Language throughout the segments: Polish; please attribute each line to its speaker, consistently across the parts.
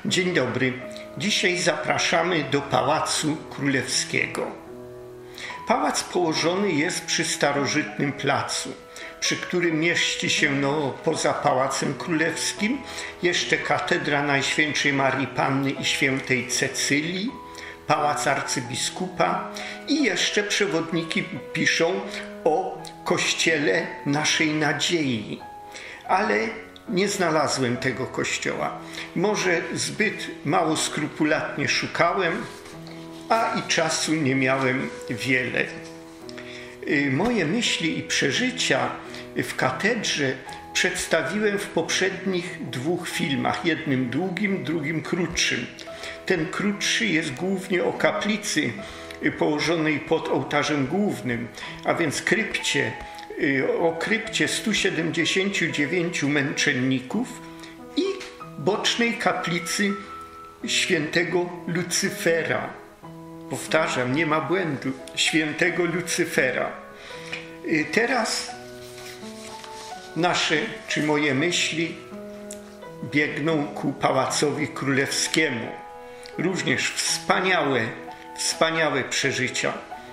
Speaker 1: Dzień dobry. Dzisiaj zapraszamy do Pałacu Królewskiego. Pałac położony jest przy starożytnym placu, przy którym mieści się poza Pałacem Królewskim jeszcze katedra Najświętszej Marii Panny i Świętej Cecylii, pałac arcybiskupa i jeszcze przewodniki piszą o kościele Naszej Nadziei. Ale nie znalazłem tego kościoła. Może zbyt mało skrupulatnie szukałem, a i czasu nie miałem wiele. Moje myśli i przeżycia w katedrze przedstawiłem w poprzednich dwóch filmach, jednym długim, drugim krótszym. Ten krótszy jest głównie o kaplicy położonej pod ołtarzem głównym, a więc o krypcie 179 męczenników i bocznej kaplicy świętego Lucyfera. Powtarzam, nie ma błędu, świętego Lucyfera. Teraz moje myśli biegną ku Pałacowi Królewskiemu. Również wspaniałe przeżycia.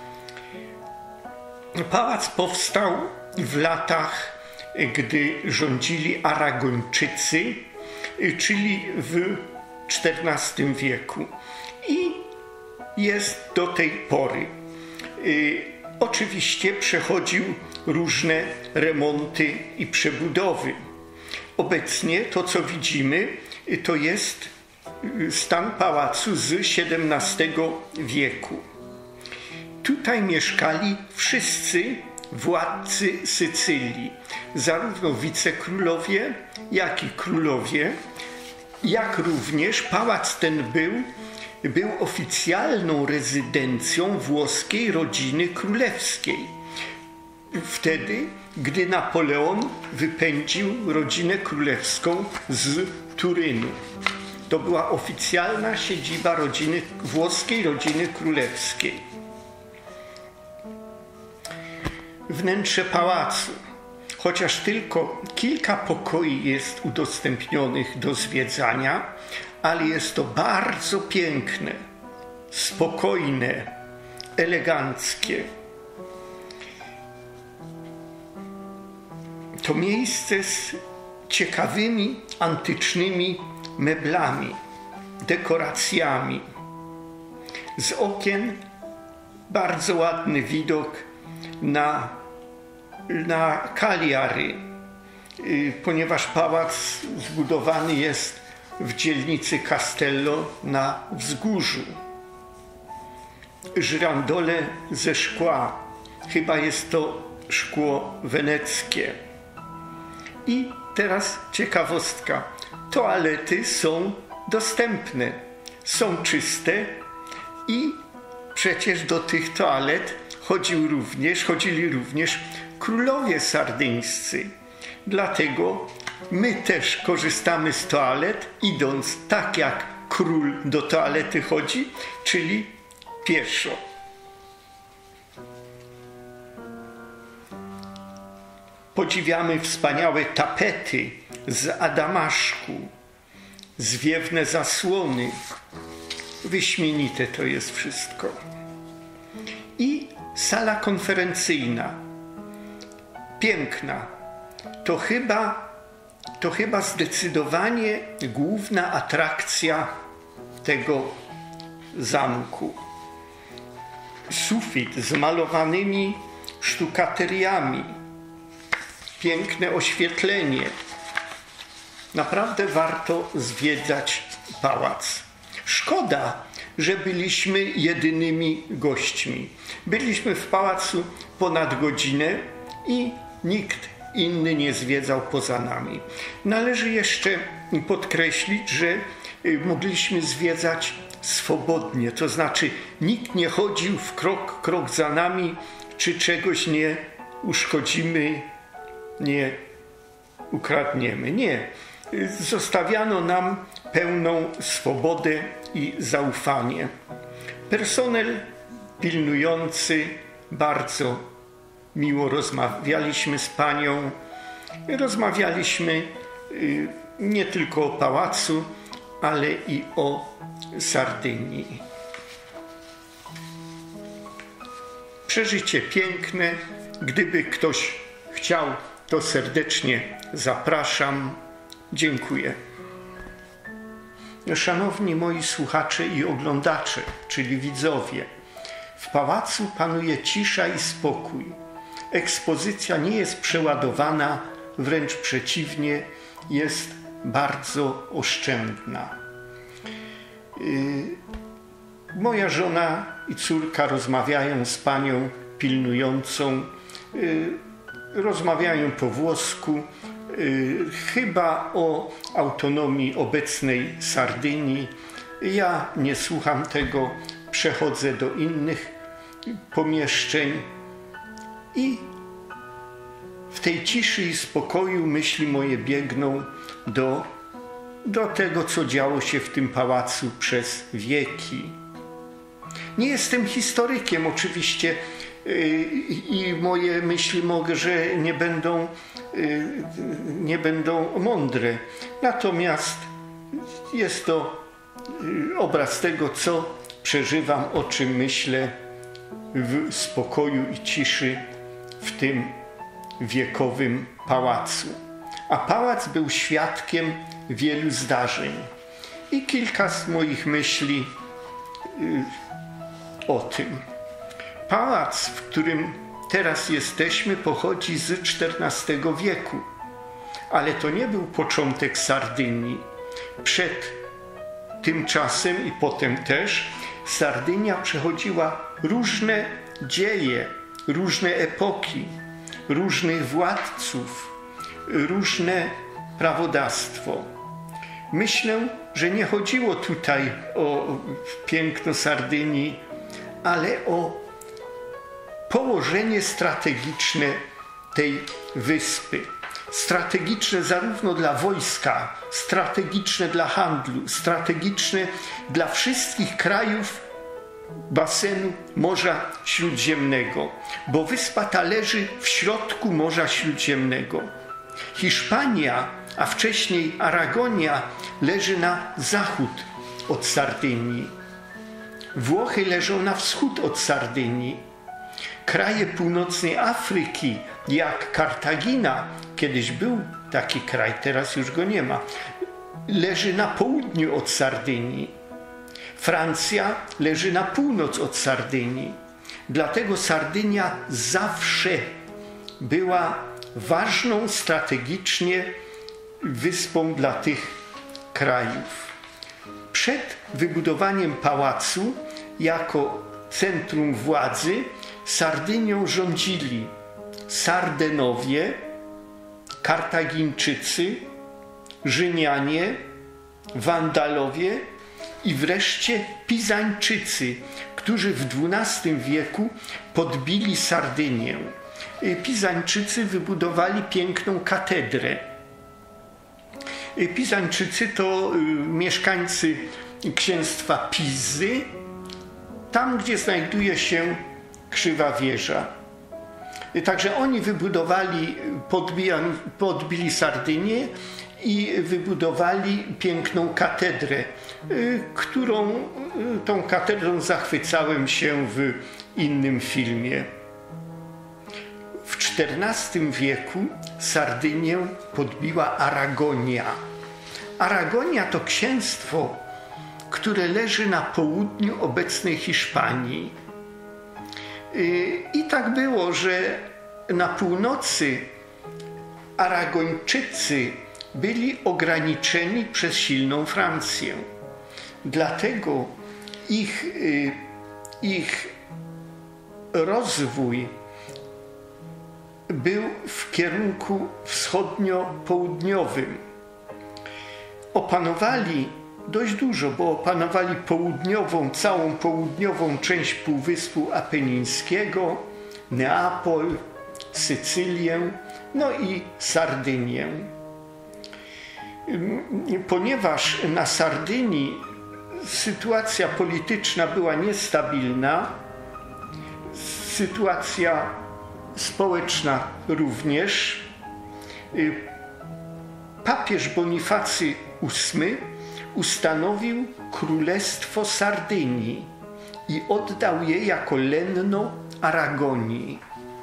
Speaker 1: Pałac powstał w latach, gdy rządzili Aragończycy, czyli w XIV wieku i jest do tej pory. Oczywiście przechodził różne remonty i przebudowy. Obecnie to, co widzimy, to jest stan pałacu z XVII wieku. Tutaj mieszkali wszyscy władcy Sycylii, zarówno wicekrólowie, jak i królowie, jak również pałac ten był oficjalną rezydencją włoskiej rodziny królewskiej. Wtedy, gdy Napoleon wypędził rodzinę królewską z Turynu. To była oficjalna siedziba włoskiej rodziny królewskiej. Wnętrze pałacu, chociaż tylko kilka pokoi jest udostępnionych do zwiedzania, ale jest to bardzo piękne, spokojne, eleganckie. To miejsce z ciekawymi, antycznymi meblami, dekoracjami. Z okien bardzo ładny widok na Cagliari, ponieważ pałac zbudowany jest w dzielnicy Castello na wzgórzu. Żyrandole ze szkła, chyba jest to szkło weneckie. I teraz ciekawostka. Toalety są dostępne, są czyste i przecież do tych toalet chodzili również królowie sardyńscy. Dlatego my też korzystamy z toalet, idąc tak jak król do toalety chodzi, czyli pieszo. Podziwiamy wspaniałe tapety z adamaszku, zwiewne zasłony. Wyśmienite to jest wszystko. I sala konferencyjna. Piękna. To chyba zdecydowanie główna atrakcja tego zamku. Sufit z malowanymi sztukateriami. Piękne oświetlenie. Naprawdę warto zwiedzać pałac. Szkoda, że byliśmy jedynymi gośćmi. Byliśmy w pałacu ponad godzinę i nikt inny nie zwiedzał poza nami. Należy jeszcze podkreślić, że mogliśmy zwiedzać swobodnie, to znaczy nikt nie chodził w krok za nami, czy czegoś nie uszkodzimy, nie ukradniemy. Nie. Zostawiano nam pełną swobodę i zaufanie. Personel pilnujący bardzo miło rozmawialiśmy z panią. Rozmawialiśmy nie tylko o pałacu, ale i o Sardynii. Przeżycie piękne. Gdyby ktoś chciał, to serdecznie zapraszam. Dziękuję. Szanowni moi słuchacze i oglądacze, czyli widzowie, w pałacu panuje cisza i spokój. Ekspozycja nie jest przeładowana, wręcz przeciwnie, jest bardzo oszczędna. Moja żona i córka rozmawiają z panią pilnującą, rozmawiają po włosku, chyba o autonomii obecnej Sardynii. Ja nie słucham tego, przechodzę do innych pomieszczeń i w tej ciszy i spokoju myśli moje biegną do tego, co działo się w tym pałacu przez wieki. Nie jestem historykiem oczywiście i moje myśli może nie będą mądre. Natomiast jest to obraz tego, co przeżywam, o czym myślę w spokoju i ciszy w tym wiekowym pałacu. A pałac był świadkiem wielu zdarzeń. I kilka z moich myśli o tym. Pałac, w którym teraz jesteśmy, pochodzi z XIV wieku. Ale to nie był początek Sardynii. Przed tym czasem i potem też Sardynia przechodziła różne dzieje, różne epoki, różnych władców, różne prawodawstwo. Myślę, że nie chodziło tutaj o piękno Sardynii, ale o położenie strategiczne tej wyspy. Strategiczne zarówno dla wojska, strategiczne dla handlu, strategiczne dla wszystkich krajów basenu Morza Śródziemnego, bo wyspa ta leży w środku Morza Śródziemnego. Hiszpania, a wcześniej Aragonia, leży na zachód od Sardynii. Włochy leżą na wschód od Sardynii. Kraje północnej Afryki, jak Kartagina, kiedyś był taki kraj, teraz już go nie ma, leży na południu od Sardynii. Francja leży na północ od Sardynii. Dlatego Sardynia zawsze była ważną strategicznie wyspą dla tych krajów. Przed wybudowaniem pałacu jako centrum władzy Sardynią rządzili Sardenowie, Kartagińczycy, Rzymianie, Wandalowie i wreszcie Pizańczycy, którzy w XII wieku podbili Sardynię. Pizańczycy wybudowali piękną katedrę. Pizańczycy to mieszkańcy księstwa Pizy, tam gdzie znajduje się Krzywa Wieża. Także oni wybudowali, podbili Sardynię i wybudowali piękną katedrę, tą katedrą zachwycałem się w innym filmie. W XIV wieku Sardynię podbiła Aragonia. Aragonia to księstwo, które leży na południu obecnej Hiszpanii. I tak było, że na północy Aragończycy byli ograniczeni przez silną Francję. Dlatego ich rozwój był w kierunku wschodnio-południowym. Opanowali dość dużo, bo opanowali całą południową część Półwyspu Apenińskiego, Neapol, Sycylię, no i Sardynię. Ponieważ na Sardynii sytuacja polityczna była niestabilna, sytuacja społeczna również, papież Bonifacy VIII ustanowił Królestwo Sardynii i oddał je jako lenno Aragonii.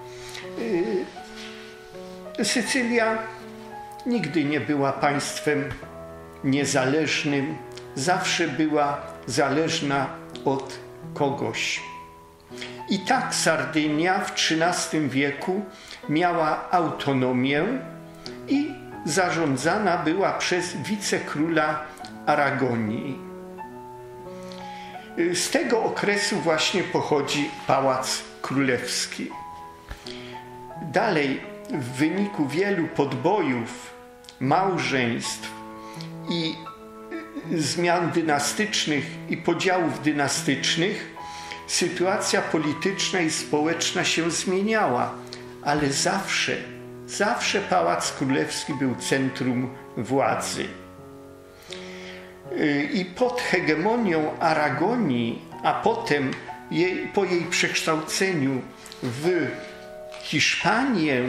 Speaker 1: Sycylia nigdy nie była państwem niezależnym, zawsze była zależna od kogoś. I tak Sardynia w XIII wieku miała autonomię i zarządzana była przez wicekróla Aragonii. Z tego okresu właśnie pochodzi Pałac Królewski. Dalej, w wyniku wielu podbojów, małżeństw i zmian dynastycznych i podziałów dynastycznych, sytuacja polityczna i społeczna się zmieniała, ale zawsze Pałac Królewski był centrum władzy. I pod hegemonią Aragonii, a potem po jej przekształceniu w Hiszpanię,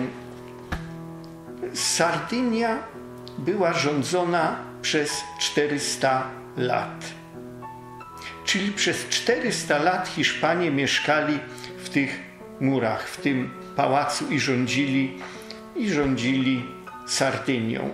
Speaker 1: Sardynia była rządzona przez 400 lat. Czyli przez 400 lat Hiszpanie mieszkali w tych murach, w tym pałacu i rządzili Sardynią.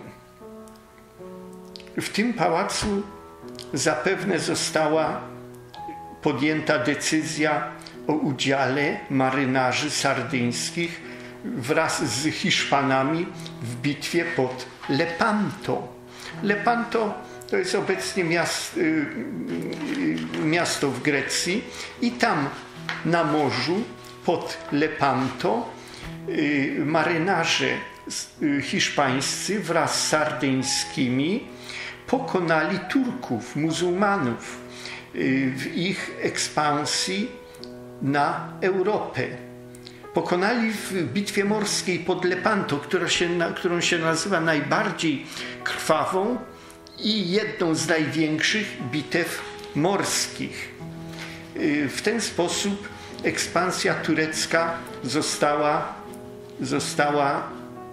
Speaker 1: W tym pałacu zapewne została podjęta decyzja o udziale marynarzy sardyńskich wraz z Hiszpanami w bitwie pod Lepanto. Lepanto to jest obecnie miasto w Grecji i tam na morzu pod Lepanto marynarze hiszpańscy wraz z sardyńskimi pokonali Turków, muzułmanów w ich ekspansji na Europę. Pokonali w bitwie morskiej pod Lepanto, którą się nazywa najbardziej krwawą i jedną z największych bitew morskich. W ten sposób ekspansja turecka została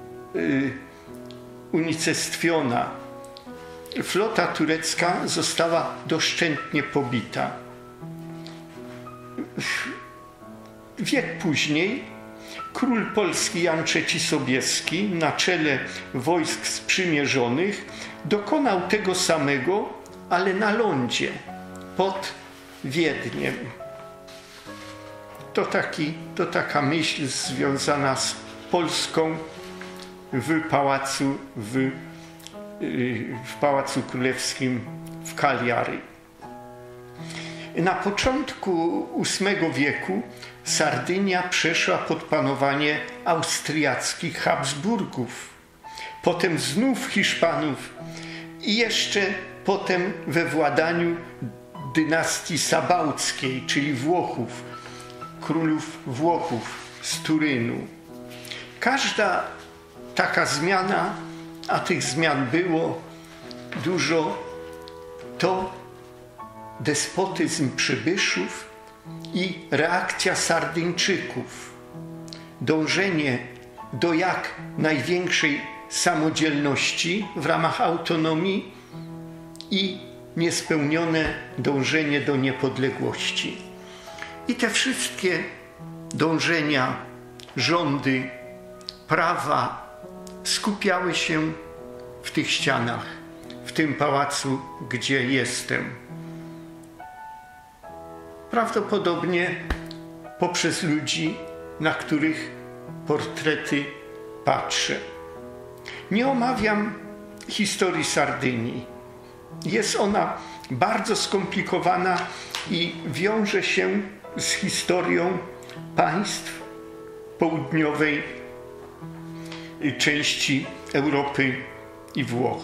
Speaker 1: unicestwiona. Flota turecka została doszczętnie pobita. Wiek później król polski Jan III Sobieski na czele wojsk sprzymierzonych dokonał tego samego, ale na lądzie, pod Wiedniem. To taka myśl związana z Polską w Pałacu Królewskim w Cagliari. Na początku VIII wieku Sardynia przeszła pod panowanie austriackich Habsburgów, potem znów Hiszpanów i jeszcze potem we władaniu dynastii sabałckiej, czyli Włochów, królów Włochów z Turynu. Każda taka zmiana, a tych zmian było dużo, to despotyzm przybyszów i reakcja Sardyńczyków. Dążenie do jak największej samodzielności w ramach autonomii i niespełnione dążenie do niepodległości. I te wszystkie dążenia, rządy, prawa skupiały się w tych ścianach, w tym pałacu, gdzie jestem. Prawdopodobnie poprzez ludzi, na których portrety patrzę. Nie omawiam historii Sardynii. Jest ona bardzo skomplikowana i wiąże się z historią państw południowej części Europy i Włoch.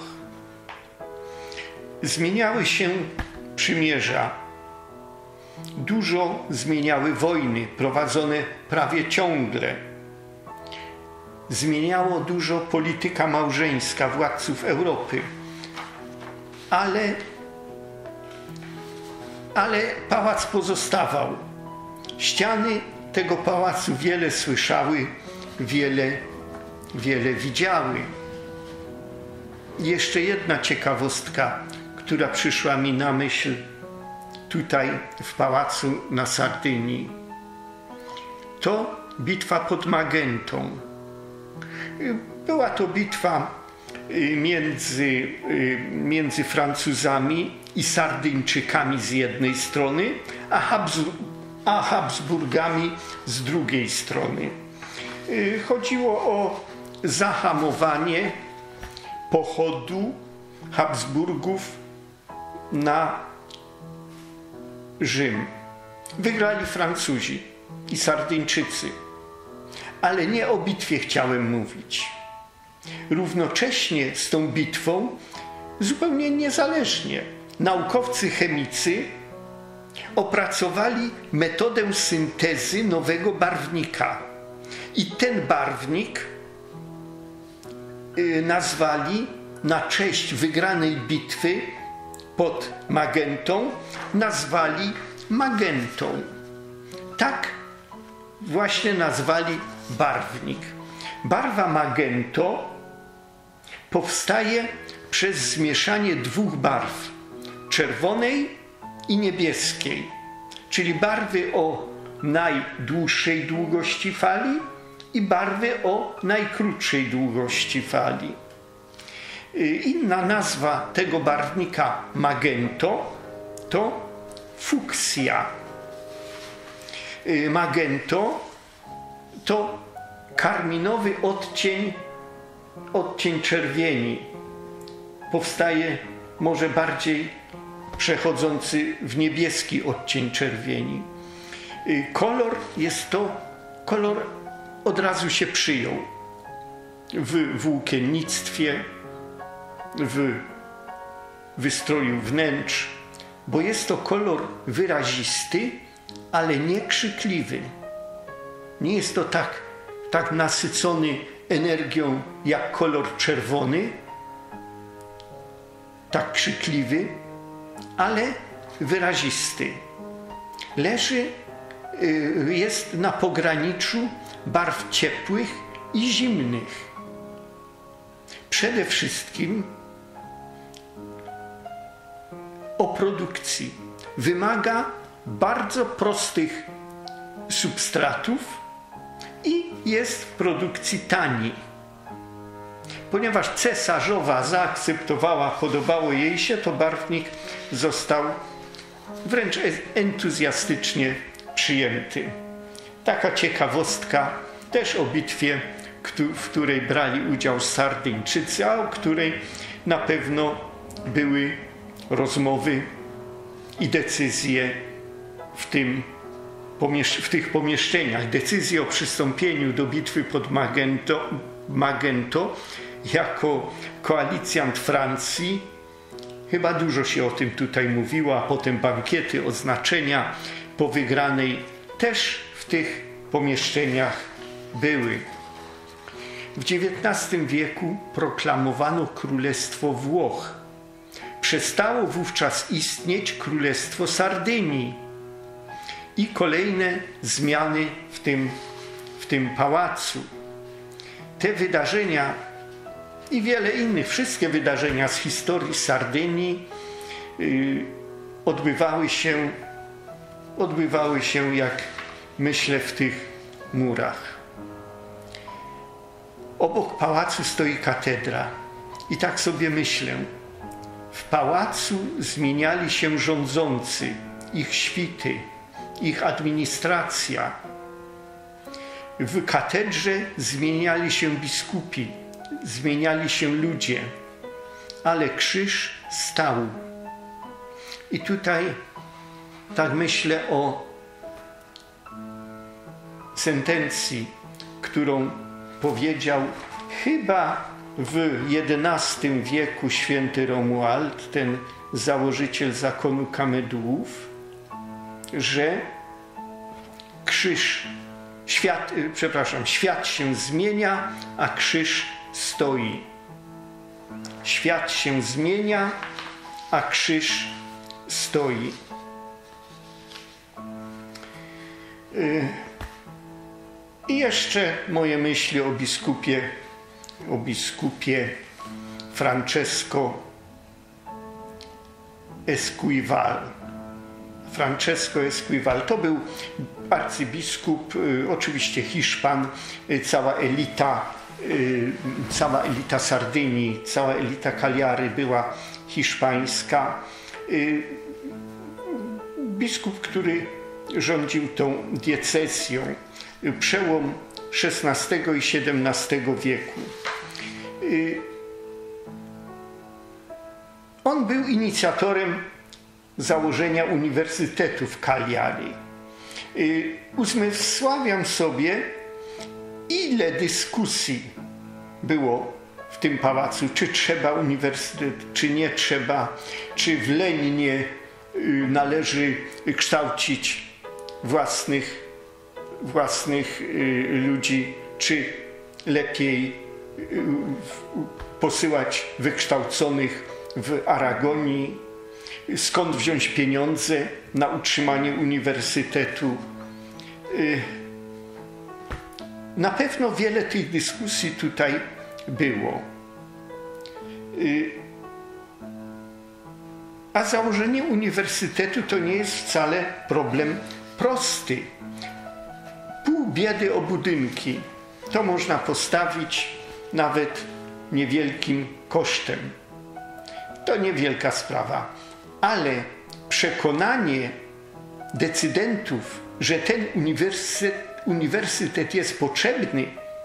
Speaker 1: Zmieniały się przymierza. Dużo zmieniały wojny prowadzone prawie ciągle. Zmieniało dużo polityka małżeńska władców Europy. Ale pałac pozostawał. Ściany tego pałacu wiele słyszały, wiele widziały. Jeszcze jedna ciekawostka, która przyszła mi na myśl tutaj w pałacu na Sardynii. To bitwa pod Magentą. Była to bitwa między Francuzami i Sardyńczykami z jednej strony, a Habsburgami z drugiej strony. Chodziło o zahamowanie pochodu Habsburgów na Rzym. Wygrali Francuzi i Sardyńczycy, ale nie o bitwie chciałem mówić. Równocześnie z tą bitwą, zupełnie niezależnie, naukowcy chemicy opracowali metodę syntezy nowego barwnika. I ten barwnik nazwali na cześć wygranej bitwy pod Magentą, nazwali magentą. Tak właśnie nazwali barwnik. Barwa magento powstaje przez zmieszanie dwóch barw, czerwonej i niebieskiej, czyli barwy o najdłuższej długości fali i barwy o najkrótszej długości fali. Inna nazwa tego barwnika magento to fuksja. Magento to karminowy odcień czerwieni. Powstaje może bardziej przechodzący w niebieski odcień czerwieni. Kolor od razu się przyjął w włókiennictwie, w wystroju wnętrz, bo jest to kolor wyrazisty, ale nie krzykliwy. Nie jest to tak nasycony energią jak kolor czerwony, tak krzykliwy, ale wyrazisty. Jest na pograniczu barw ciepłych i zimnych. Przede wszystkim o produkcji. Wymaga bardzo prostych substratów i jest w produkcji tani. Ponieważ cesarzowa zaakceptowała, podobało jej się, to barwnik został wręcz entuzjastycznie przyjęty. Taka ciekawostka też o bitwie, w której brali udział Sardyńczycy, a o której na pewno były rozmowy i decyzje w tych pomieszczeniach. Decyzje o przystąpieniu do bitwy pod Magento jako koalicjant Francji. Chyba dużo się o tym tutaj mówiło, a potem bankiety, oznaczenia po wygranej też w tych pomieszczeniach były. W XIX wieku proklamowano Królestwo Włoch. Przestało wówczas istnieć Królestwo Sardynii i kolejne zmiany w tym pałacu. Te wydarzenia i wiele innych, wszystkie wydarzenia z historii Sardynii odbywały się, jak myślę, w tych murach. Obok pałacu stoi katedra i tak sobie myślę. W pałacu zmieniali się rządzący, ich świty, ich administracja. W katedrze zmieniali się biskupi, zmieniali się ludzie, ale krzyż stał. I tutaj tak myślę o sentencji, którą powiedział chyba w XI wieku święty Romuald, ten założyciel zakonu Kamedułów, że świat się zmienia, a krzyż stoi. Świat się zmienia, a krzyż stoi. I jeszcze moje myśli o biskupie Francesco Esquivel. Francesco Esquivel to był arcybiskup, oczywiście Hiszpan, cała elita Sardynii, cała elita Cagliari była hiszpańska. Biskup, który rządził tą diecezją, przełom XVI i XVII wieku. On był inicjatorem założenia Uniwersytetu w Cagliari. Uzmysławiam sobie, ile dyskusji było w tym pałacu, czy trzeba uniwersytet, czy nie trzeba, czy w Lennie należy kształcić własnych ludzi, czy lepiej posyłać wykształconych w Aragonii, skąd wziąć pieniądze na utrzymanie uniwersytetu. Na pewno wiele tych dyskusji tutaj było. A założenie uniwersytetu to nie jest wcale problem prosty. Pół biedy o budynki to można postawić nawet niewielkim kosztem. To niewielka sprawa, ale przekonanie decydentów, że ten uniwersytet jest potrzebny,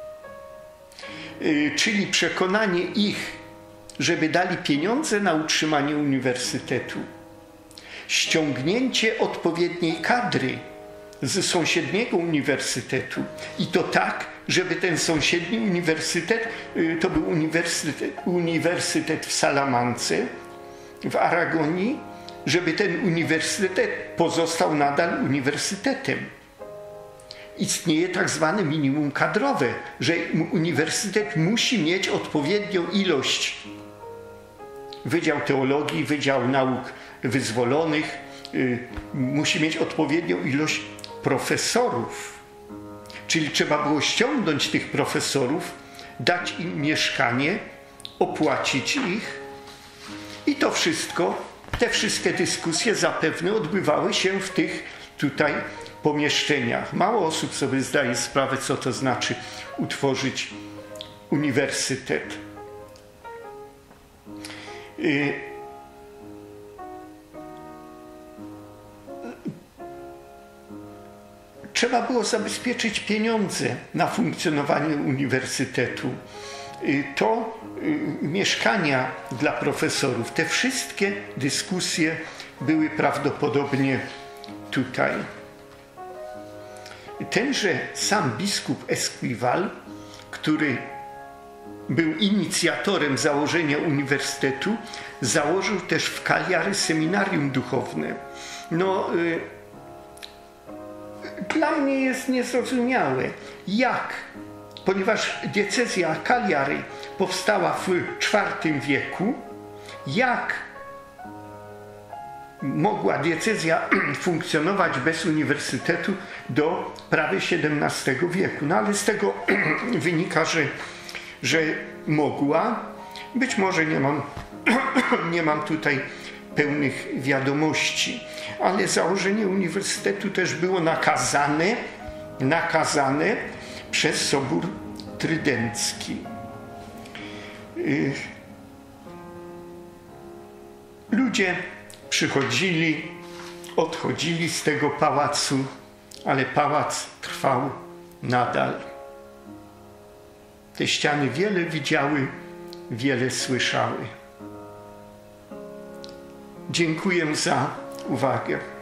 Speaker 1: czyli przekonanie ich, żeby dali pieniądze na utrzymanie uniwersytetu, ściągnięcie odpowiedniej kadry z sąsiedniego uniwersytetu i to tak, żeby ten sąsiedni uniwersytet, to był uniwersytet w Salamance, w Aragonii, żeby ten uniwersytet pozostał nadal uniwersytetem. Istnieje tak zwane minimum kadrowe, że uniwersytet musi mieć odpowiednią ilość. Wydział Teologii, Wydział Nauk Wyzwolonych musi mieć odpowiednią ilość profesorów. Czyli trzeba było ściągnąć tych profesorów, dać im mieszkanie, opłacić ich i to wszystko, te wszystkie dyskusje zapewne odbywały się w tych tutaj pomieszczeniach. Mało osób sobie zdaje sprawę, co to znaczy utworzyć uniwersytet. Trzeba było zabezpieczyć pieniądze na funkcjonowanie uniwersytetu. To mieszkania dla profesorów, te wszystkie dyskusje były prawdopodobnie tutaj. Tenże sam biskup Esquivel, który był inicjatorem założenia uniwersytetu, założył też w Cagliari seminarium duchowne. Dla mnie jest niezrozumiałe, ponieważ diecezja Cagliari powstała w IV wieku, jak mogła diecezja funkcjonować bez uniwersytetu do prawie XVII wieku. No ale z tego wynika, że mogła. Być może nie mam tutaj pełnych wiadomości, ale założenie uniwersytetu też było nakazane przez Sobór Trydencki. Ludzie przychodzili, odchodzili z tego pałacu, ale pałac trwał nadal. Te ściany wiele widziały, wiele słyszały. Dziękuję za uwagę.